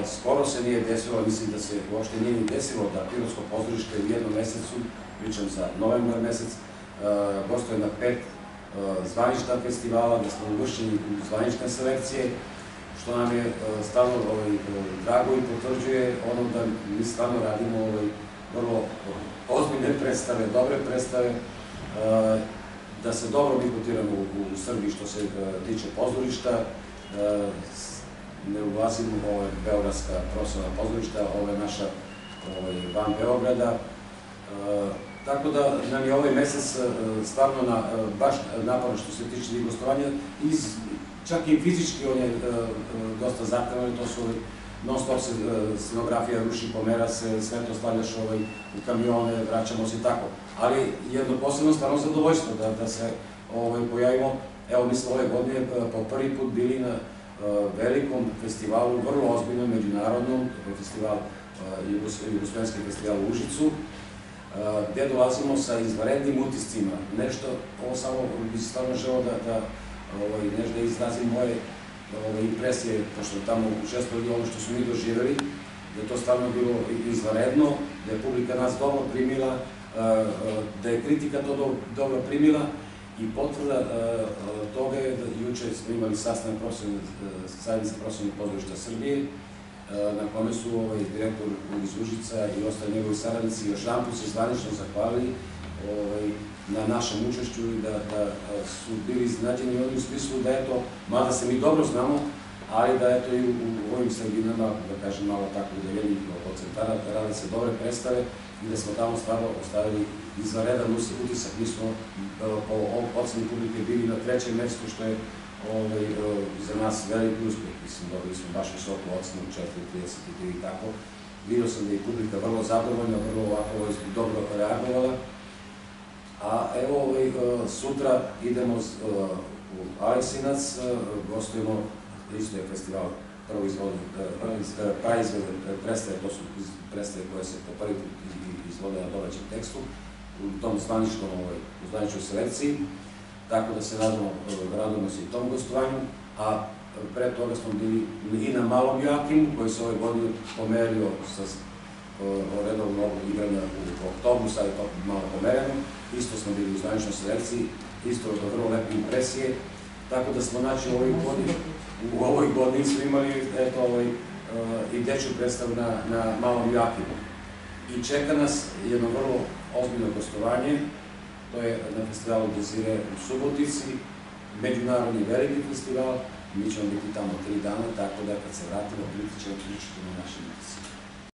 Skoro se nije desilo, mislim da se uopšte nije ni desilo da Pirotsko pozorište u jednom mesecu, pričam za novembar mesec, gostuje na 5 zvanična festivala, da smo uvršćeni u zvanične selekcije, što nam je stvarno drago i potvrđuje ono da mi stvarno radimo vrlo ozbiljne predstave, dobre predstave, da se dobro mi kotiramo u Srbiji što se tiče pozorišta. Ne ulazimo u beogradska profesionalna pozorišta, ovo je naša van Beograda. Tako da nam je ovaj mesec stvarno baš naporno što se tiče tih gostovanja, čak i fizički on je dosta zahtevan, to su non-stop se scenografija ruši, pomera se, sve to stavljaš u kamione, vraćamo se i tako. Ali jedno posebno stvarno zadovoljstvo da se pojavimo. Evo, mi smo ove godine po prvi put bili na velikom festivalu, vrlo ozbiljnom, međunarodnom, festival, Jugoslovenski festival u Užicu, gde dolazimo sa izvanrednim utiscima. Nešto, ovo samo bih stvarno želeo da nešto izrazim moje impresije, pošto tamo učestvovali ono što smo mi doživjeli, da je to stvarno bilo izvanredno, da je publika nas dobro primila, da je kritika to dobro primila i potvrda toga je da juče smo imali sastanak zajednice profesionalnih pozorišta Srbije, na kome su direktor iz Užica i ostali njegovi saradnici još jedan put se zvanično zahvalili na našem učešću i da su bili iznenađeni u smislu da je to, mada se mi dobro znamo, ali da je to i u ovim sredinama, da kažem malo tako udeljenih od centara, da rade se dobre predstave i da smo tamo stvarno ostavili izvanredan utisak. Mi smo po oceni publike bili na 3. mestu, što je za nas veliki uspeh. Mislim, dobili smo baš visoku ocenu, 4,33 i tako. Vidio sam da je publika vrlo zadovoljna, vrlo ovako dobro reagovala. A evo, sutra idemo u Aleksinac, gostujemo, isto je festival, prvo izvode predstave, to su predstave koje se po prvi put izvode na domaćem tekstu, u tom zvaničnoj selekciji, tako da se radujemo se i tom gostovanju, a pre toga smo bili i na Malom Joakimu, koji se ove godine pomerio sa redovnog igranja u oktobru, sad je to malo pomereno, isto smo bili u zvaničnoj selekciji, isto vrlo lepe impresije, tako da smo naći u ovoj godini smo imali i dečju predstavu na Malom Joakimu. I čeka nas jedno vrlo ozbiljno gostovanje, to je na festivalu Desire u Subotici, međunarodni veliki festival, mi ćemo biti tamo 3 dana, tako da kad se vratimo, biti ćemo